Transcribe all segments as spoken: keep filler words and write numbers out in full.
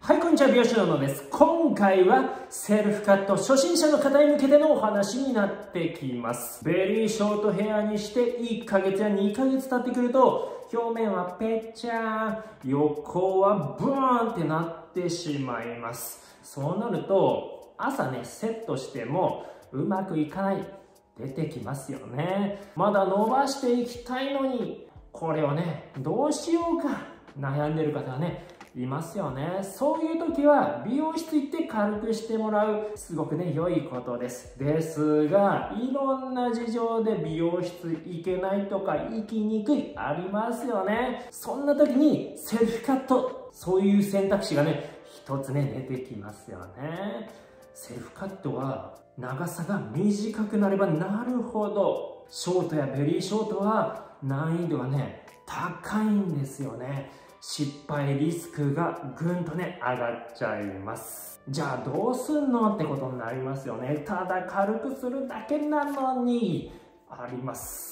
はい、こんにちは、美容師の野です。今回はセルフカット初心者の方に向けてのお話になってきます。ベリーショートヘアにしていっかげつやにかげつ経ってくると、表面はぺっちゃー、横はブーンってなってしまいます。そうなると、朝ね、セットしてもうまくいかない。出てきますよね。まだ伸ばしていきたいのに、これをね、どうしようか悩んでる方はね、いますよね。そういう時は美容室行って軽くしてもらう、すごくね良いことです。ですが、いろんな事情で美容室行けないとか行きにくいありますよね。そんな時にセルフカット、そういう選択肢がね一つね出てきますよね。セルフカットは長さが短くなればなるほど、ショートやベリーショートは難易度がね高いんですよね。失敗リスクがぐんとね上がっちゃいます。じゃあどうすんのってことになりますよね。ただ軽くするだけなのにあります。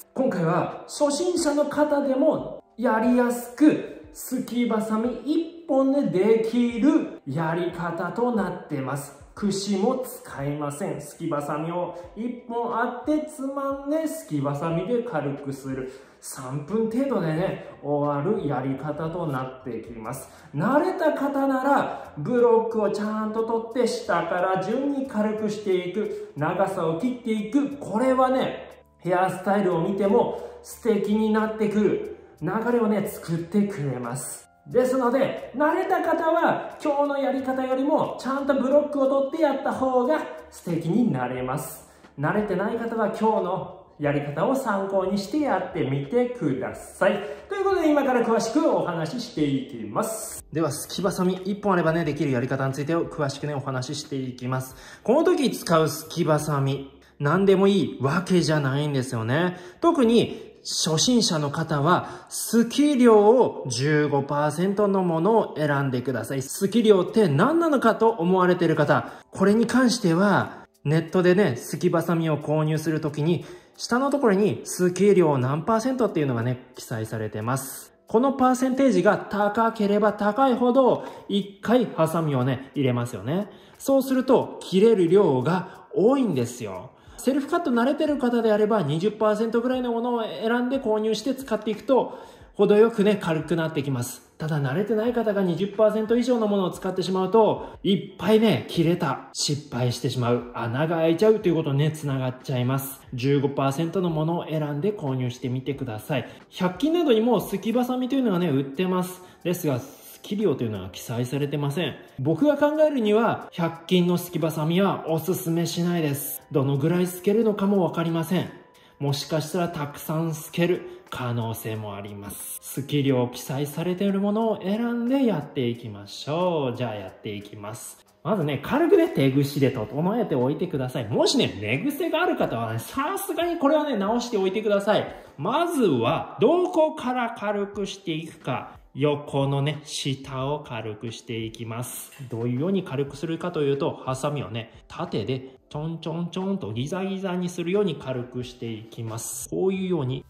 今回は初心者の方でもやりやすく、すきばさみいっぽんでできるやり方となってます。櫛も使いません。すきばさみをいっぽんあってつまんで、すきばさみで軽くする。さんぷん程度でね、終わるやり方となってきます。慣れた方なら、ブロックをちゃんと取って下から順に軽くしていく。長さを切っていく。これはね、ヘアスタイルを見ても素敵になってくる流れをね、作ってくれます。ですので、慣れた方は今日のやり方よりもちゃんとブロックを取ってやった方が素敵になれます。慣れてない方は今日のやり方を参考にしてやってみてください。ということで今から詳しくお話ししていきます。では、すきばさみいっぽんあればね、できるやり方についてを詳しくね、お話ししていきます。この時使うすきばさみ、何でもいいわけじゃないんですよね。特に初心者の方は、すき量を じゅうごパーセント のものを選んでください。すき量って何なのかと思われている方、これに関しては、ネットでね、すきばさみを購入するときに、下のところにすき量何パーセントっていうのがね、記載されてます。このパーセンテージが高ければ高いほど、いっかいハサミをね、入れますよね。そうすると、切れる量が多いんですよ。セルフカット慣れてる方であれば にじゅっパーセント ぐらいのものを選んで購入して使っていくと、程よくね、軽くなってきます。ただ慣れてない方が にじゅっパーセント 以上のものを使ってしまうと、いっぱいね、切れた、失敗してしまう、穴が開いちゃうということにね、つながっちゃいます。じゅうごパーセント のものを選んで購入してみてください。ひゃく均などにもすきばさみというのがね、売ってます。ですが、すき量というのは記載されてません。僕が考えるには、ひゃく均のすきばさみはおすすめしないです。どのぐらい透けるのかもわかりません。もしかしたらたくさん透ける可能性もあります。すき量記載されているものを選んでやっていきましょう。じゃあやっていきます。まずね、軽くね、手ぐしで整えておいてください。もしね、寝癖がある方はね、さすがにこれはね、直しておいてください。まずは、どこから軽くしていくか。横のね、下を軽くしていきます。どういうように軽くするかというと、ハサミをね、縦でちょんちょんちょんとギザギザにするように軽くしていきます。こういうように、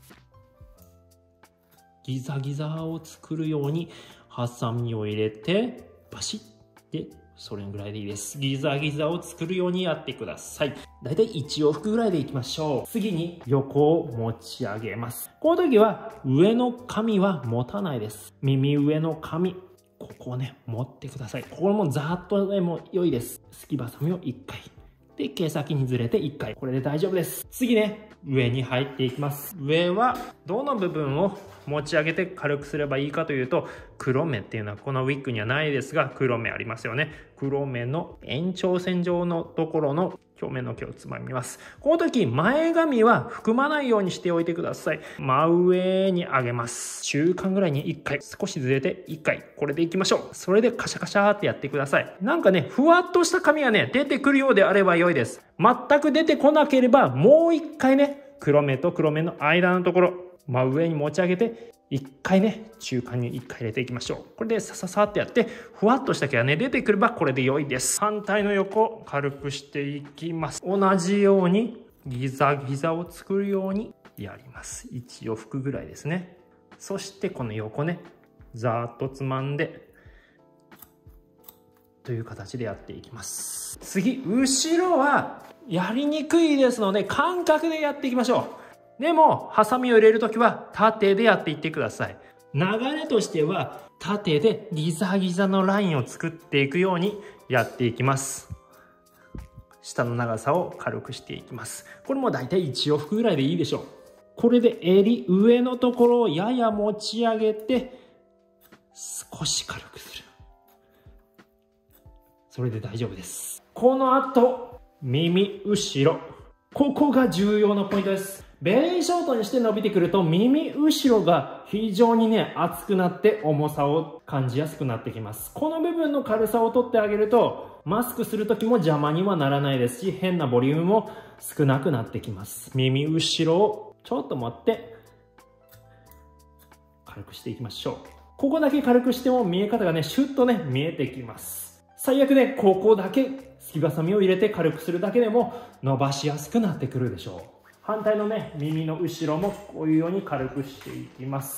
ギザギザを作るように、ハサミを入れて、バシッで、それぐらいでいいです。ギザギザを作るようにやってください。だいたいいち往復ぐらいでいきましょう。次に横を持ち上げます。この時は上の髪は持たないです。耳上の髪、ここをね、持ってください。ここもざーっとでも良いです。すきばさみをいっかい。で、毛先にずれていっかい。これで大丈夫です。次ね、上に入っていきます。上はどの部分を持ち上げて軽くすればいいかというと、黒目っていうのはこのウィッグにはないですが、黒目ありますよね。黒目の延長線上のところの表面の毛をつまみます。この時、前髪は含まないようにしておいてください。真上に上げます。中間ぐらいにいっかい、少しずれていっかい。これでいきましょう。それでカシャカシャーってやってください。なんかね、ふわっとした髪がね、出てくるようであれば良いです。全く出てこなければ、もういっかいね、黒目と黒目の間のところ、真上に持ち上げて、いっかいね、中間にいっかい入れていきましょう。これでさささってやって、ふわっとした毛がね、出てくればこれで良いです。反対の横、軽くしていきます。同じように、ギザギザを作るようにやります。いち往復ぐらいですね。そしてこの横ね、ざーっとつまんで、 という形でやっていきます。次、後ろはやりにくいですので感覚でやっていきましょう。でもハサミを入れるときは縦でやっていってください。流れとしては縦でギザギザのラインを作っていくようにやっていきます。下の長さを軽くしていきます。これもだいたいいち往復ぐらいでいいでしょう。これで襟上のところをやや持ち上げて少し軽くする。それで大丈夫です。この後、耳後ろ。ここが重要なポイントです。ベリーショートにして伸びてくると耳後ろが非常にね、厚くなって重さを感じやすくなってきます。この部分の軽さを取ってあげると、マスクする時も邪魔にはならないですし、変なボリュームも少なくなってきます。耳後ろをちょっと持って、軽くしていきましょう。ここだけ軽くしても見え方がね、シュッとね、見えてきます。最悪ね、ここだけすきばさみを入れて軽くするだけでも伸ばしやすくなってくるでしょう。反対のね、耳の後ろもこういうように軽くしていきます。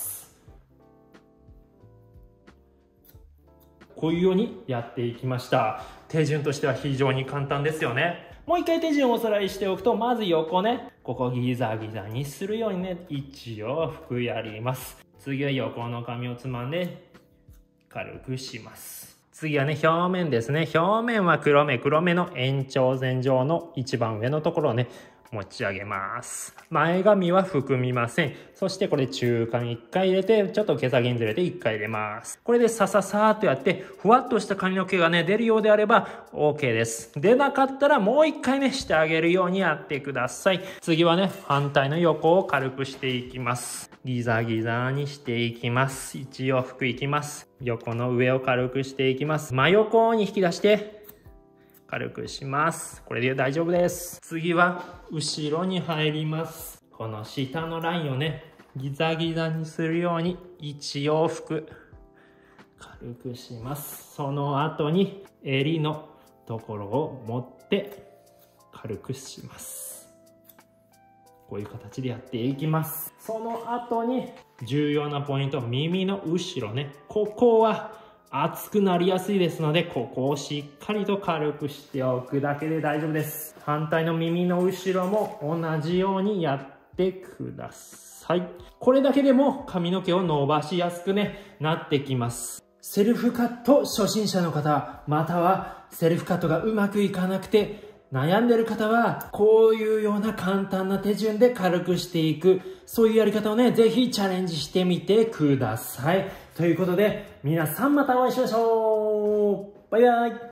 こういうようにやっていきました。手順としては非常に簡単ですよね。もう一回手順をおさらいしておくと、まず横ね、ここギザギザにするようにね、いち往復やります。次は横の髪をつまんで軽くします。次はね、表面ですね。表面は黒目、黒目の延長線上の一番上のところをね、持ち上げます。前髪は含みません。そしてこれ中間いっかい入れて、ちょっと毛先にずれていっかい入れます。これでさささーっとやって、ふわっとした髪の毛がね、出るようであれば OK です。出なかったらもういっかいね、してあげるようにやってください。次はね、反対の横を軽くしていきます。ギザギザにしていきます。いち往復いきます。横の上を軽くしていきます。真横に引き出して、軽くします。これで大丈夫です。次は後ろに入ります。この下のラインをね、ギザギザにするようにいち往復軽くします。その後に襟のところを持って軽くします。こういう形でやっていきます。その後に重要なポイント、耳の後ろね。ここは熱くなりやすいですので、ここをしっかりと軽くしておくだけで大丈夫です。反対の耳の後ろも同じようにやってください。これだけでも髪の毛を伸ばしやすくね、なってきます。セルフカット初心者の方、またはセルフカットがうまくいかなくて悩んでる方は、こういうような簡単な手順で軽くしていく、そういうやり方をね、ぜひチャレンジしてみてください。ということで、皆さんまたお会いしましょう。バイバイ。